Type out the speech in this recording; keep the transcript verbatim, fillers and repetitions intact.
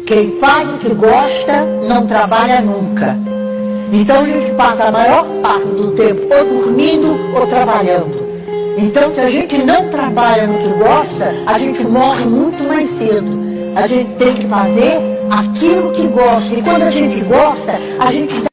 Quem faz o que gosta não trabalha nunca. Então a gente passa a maior parte do tempo ou dormindo ou trabalhando. Então se a gente não trabalha no que gosta, a gente morre muito mais cedo. A gente tem que fazer aquilo que gosta. E quando a gente gosta, a gente